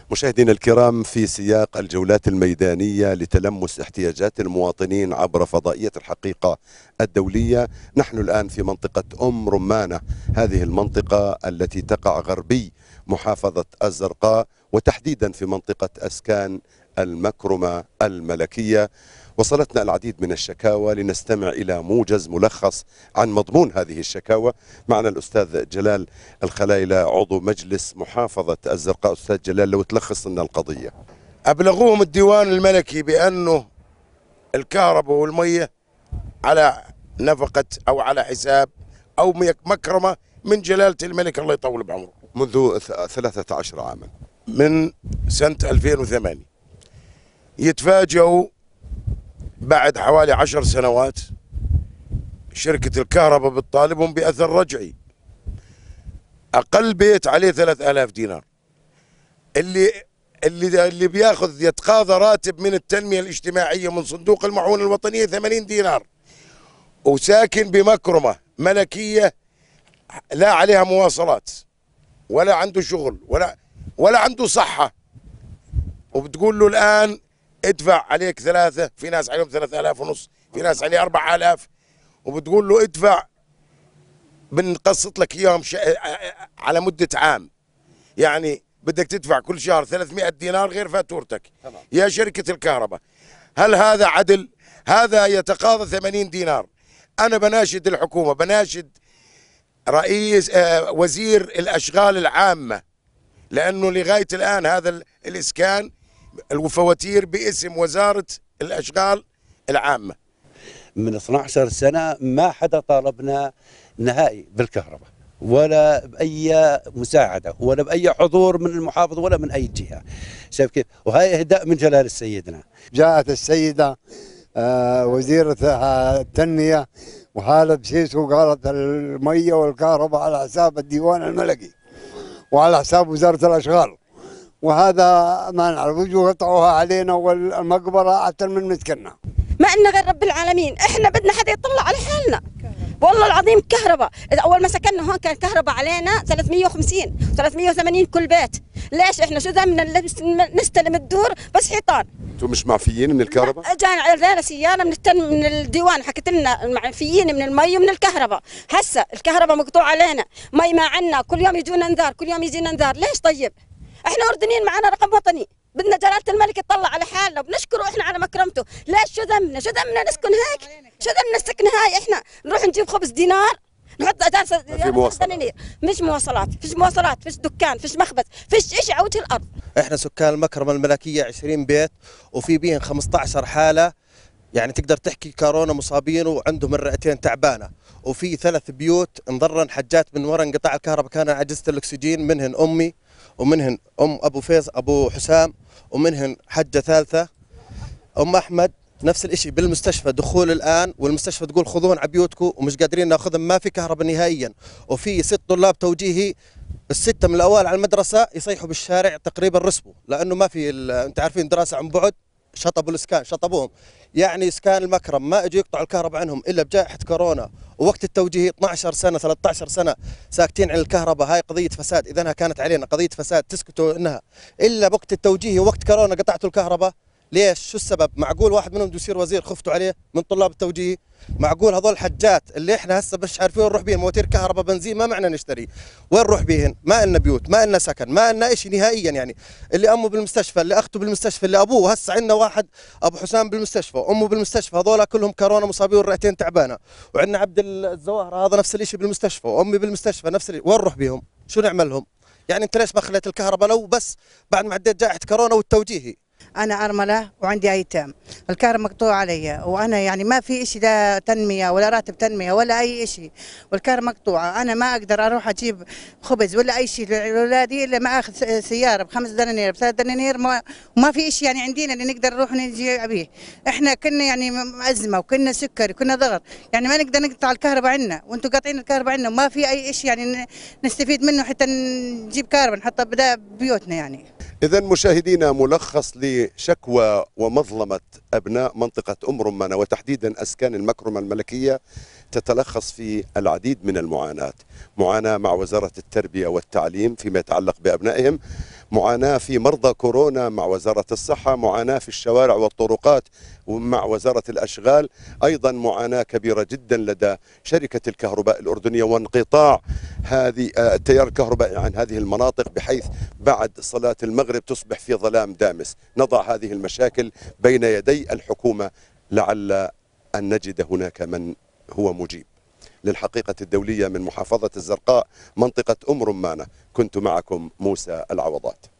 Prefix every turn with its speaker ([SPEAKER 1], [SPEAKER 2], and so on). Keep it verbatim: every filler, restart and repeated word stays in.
[SPEAKER 1] مشاهدينا الكرام، في سياق الجولات الميدانية لتلمس احتياجات المواطنين عبر فضائية الحقيقة الدولية، نحن الآن في منطقة أم رمانة. هذه المنطقة التي تقع غربي محافظة الزرقاء، وتحديدا في منطقة أسكان المكرمة الملكية. وصلتنا العديد من الشكاوى، لنستمع إلى موجز ملخص عن مضمون هذه الشكاوى. معنا الأستاذ جلال الخلايلة، عضو مجلس محافظة الزرقاء. أستاذ جلال، لو تلخص لنا القضية.
[SPEAKER 2] أبلغوهم الديوان الملكي بأنه الكهرباء والمية على نفقة أو على حساب أو مكرمة من جلالة الملك الله يطول بعمره
[SPEAKER 1] منذ ثلاثة عشر عاما،
[SPEAKER 2] من سنة ألفين وثمانية. يتفاجئوا بعد حوالي عشر سنوات شركة الكهرباء بتطالبهم بأثر رجعي. أقل بيت عليه ثلاثة آلاف دينار، اللي اللي اللي بياخذ يتقاضى راتب من التنمية الاجتماعية من صندوق المعونة الوطنية ثمانين دينار، وساكن بمكرمة ملكية لا عليها مواصلات ولا عنده شغل ولا ولا عنده صحة، وبتقول له الآن ادفع عليك ثلاثة، في ناس عليهم ثلاثة آلاف ونص، في ناس عليه أربعة آلاف، وبتقول له ادفع بنقسط لك إياهم على مدة عام، يعني بدك تدفع كل شهر ثلاثمئة دينار غير فاتورتك. طبعا. يا شركة الكهرباء، هل هذا عدل؟ هذا يتقاضى ثمانين دينار. أنا بناشد الحكومة، بناشد رئيس آه وزير الأشغال العامة، لأنه لغاية الآن هذا الإسكان الفواتير باسم وزارة الأشغال العامة.
[SPEAKER 3] من اثنتي عشرة سنة ما حدا طالبنا نهائي بالكهرباء ولا بأي مساعدة ولا بأي حضور من المحافظ ولا من أي جهة. شايف كيف؟ وهي إهداء من جلال سيدنا.
[SPEAKER 4] جاءت السيدة آه وزيرة التنمية وهذا بسيس وقالت المية والكهرباء على حساب الديوان الملكي وعلى حساب وزارة الأشغال، وهذا ما نعرف وجوه قطعوها علينا والمقبرة أكثر من مسكننا.
[SPEAKER 5] ما إن غير رب العالمين، إحنا بدنا حدا يطلع على حالنا. والله العظيم كهرباء، أول ما سكننا هون كان كهرباء علينا ثلاثمئة وخمسين ثلاثمئة وثمانين كل بيت. ليش إحنا شو ذنبنا نستلم الدور بس حيطان؟
[SPEAKER 1] أنتم مش معفيين من الكهرباء؟
[SPEAKER 5] جانا علينا سيارة من التن من الديوان حكت لنا معفيين من المي ومن الكهرباء. هسه الكهرباء مقطوع علينا، مي ما عنا، كل يوم يجونا انذار، كل يوم يجينا انذار. ليش طيب؟ احنا اردنيين، معنا رقم وطني، بدنا جلالة الملك يطلع على حالنا وبنشكره احنا على مكرمته. ليش شو ذنبنا؟ شو ذنبنا نسكن هيك؟ شو ذنبنا السكن هاي؟ احنا نروح نجيب خبز دينار نحط اساس دنانير، مش مواصلات، فيش مواصلات، فيش دكان، فيش مخبز، فيش شيء على وجه الارض.
[SPEAKER 6] احنا سكان المكرمة الملكية عشرين بيت وفي بيهم خمسة عشر حالة، يعني تقدر تحكي كورونا مصابين وعندهم الرئتين تعبانة، وفي ثلاث بيوت انضرن حجات من وراء انقطاع الكهرباء، كان عجزة الاكسجين، منهن امي ومنهن ام ابو فيصل ابو حسام ومنهن حجة ثالثة ام احمد. نفس الشيء بالمستشفى، دخول الان والمستشفى تقول خذوهم على بيوتكم ومش قادرين ناخذهم، ما في كهرباء نهائيا. وفي ست طلاب توجيهي الستة من الاوائل على المدرسة يصيحوا بالشارع تقريبا رسبوا، لانه ما في انت عارفين دراسة عن بعد، شطبوا الاسكان شطبوهم. يعني اسكان المكرم ما اجوا يقطعوا الكهرباء عنهم الا بجائحة كورونا ووقت التوجيه. اثنتي عشرة سنة ثلاثة عشر سنة ساكتين عن الكهرباء، هاي قضية فساد، اذا كانت علينا قضية فساد تسكتوا انها الا وقت التوجيه ووقت كورونا قطعتوا الكهرباء. ليش؟ شو السبب؟ معقول واحد منهم بده يصير وزير خفتوا عليه من طلاب التوجيه؟ معقول هذول الحجات اللي احنا هسه مش عارفين نروح بيهم مواتير كهرباء بنزين ما معنا نشتري، وين نروح بيهن؟ ما لنا بيوت، ما لنا سكن، ما لنا شيء نهائيا. يعني اللي امه بالمستشفى، اللي اخته بالمستشفى، اللي ابوه هسه عندنا واحد ابو حسام بالمستشفى، امه بالمستشفى، هذول كلهم كورونا مصابين والرئتين تعبانه، وعندنا عبد الزواهر هذا نفس الشيء بالمستشفى، وامي بالمستشفى نفس الشيء، وين نروح بيهم؟ شو نعمل لهم؟ يعني انت ليش ما خليت الكهرباء لو بس بعد ما عديت جائحة كورونا والتوجيهي؟
[SPEAKER 7] أنا أرملة وعندي أيتام، الكهرباء مقطوع علي، وأنا يعني ما في إشي لا تنمية ولا راتب تنمية ولا أي إشي، والكهرباء مقطوعة. أنا ما أقدر أروح أجيب خبز ولا أي شيء لأولادي إلا ما أخذ سيارة بخمس دنانير بثلاث دنانير، وما في إشي يعني عندنا اللي نقدر نروح نجي بيه. إحنا كنا يعني أزمة وكنا سكري وكنا ضغط، يعني ما نقدر نقطع الكهرباء عنا، وأنتم قاطعين الكهرباء عنا وما في أي إشي يعني نستفيد منه حتى نجيب كهرباء نحطها بدا بيوتنا. يعني
[SPEAKER 1] إذن مشاهدينا، ملخص لشكوى ومظلمة أبناء منطقة أم رمانة وتحديدا أسكان المكرمة الملكية تتلخص في العديد من المعاناة، معاناة مع وزارة التربية والتعليم فيما يتعلق بأبنائهم، معاناة في مرضى كورونا مع وزارة الصحة، معاناة في الشوارع والطرقات ومع وزارة الأشغال، أيضا معاناة كبيرة جدا لدى شركة الكهرباء الأردنية وانقطاع هذه التيار الكهربائي عن هذه المناطق، بحيث بعد صلاة المغرب تصبح في ظلام دامس. نضع هذه المشاكل بين يدي الحكومة لعل أن نجد هناك من هو مجيب. للحقيقة الدولية من محافظة الزرقاء منطقة أم رمانة، كنت معكم موسى العوضات.